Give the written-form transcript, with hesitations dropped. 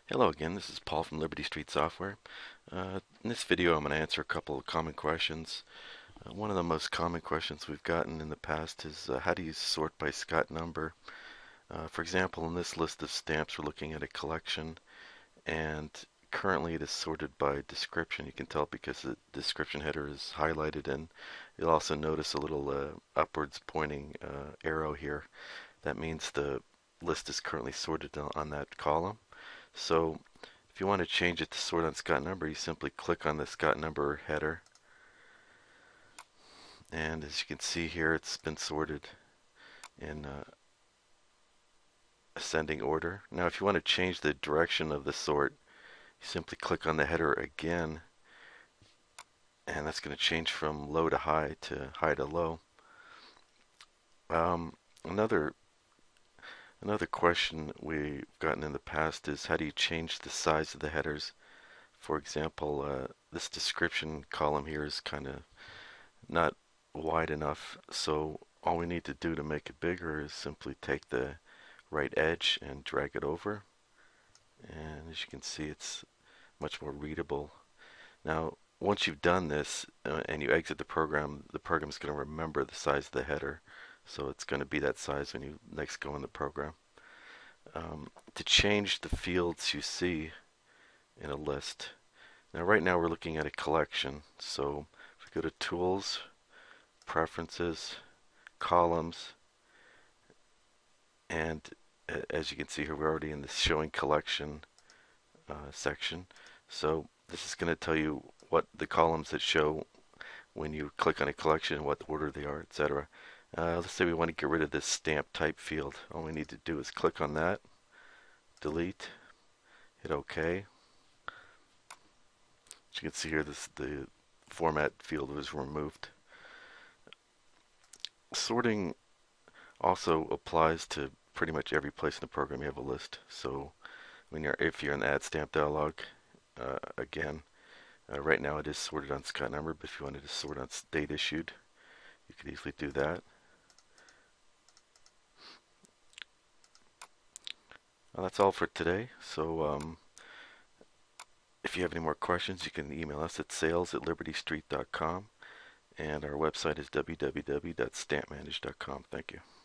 Hello again, this is Paul from Liberty Street Software. In this video I'm going to answer a couple of common questions. One of the most common questions we've gotten in the past is how do you sort by Scott number? For example, in this list of stamps we're looking at a collection, and currently it is sorted by description. You can tell because the description header is highlighted, and you'll also notice a little upwards pointing arrow here. That means the list is currently sorted on that column. So if you want to change it to sort on Scott number, you simply click on the Scott number header. And as you can see here, it's been sorted in ascending order. Now if you want to change the direction of the sort, you simply click on the header again, and that's going to change from low to high to low. Um, another another question we've gotten in the past is how do you change the size of the headers? For example, this description column here is kind of not wide enough, so all we need to do to make it bigger is simply take the right edge and drag it over, and as you can see it's much more readable. Now once you've done this and you exit the program's going to remember the size of the header, so it's going to be that size when you next go in the program. To change the fields you see in a list, now right now we're looking at a collection, so if we go to Tools, Preferences, Columns, and as you can see here, we're already in the Showing Collection section. So this is going to tell you what the columns that show when you click on a collection, what order they are, etc. Let's say we want to get rid of this stamp type field. All we need to do is click on that, delete, hit OK. As you can see here, the format field was removed. Sorting also applies to pretty much every place in the program you have a list. So if you're in the Add Stamp dialog, again, right now it is sorted on Scott number, but if you wanted to sort on date issued, you could easily do that. Well, that's all for today. So if you have any more questions, you can email us at sales@libertystreet.com, and our website is www.stampmanage.com. Thank you.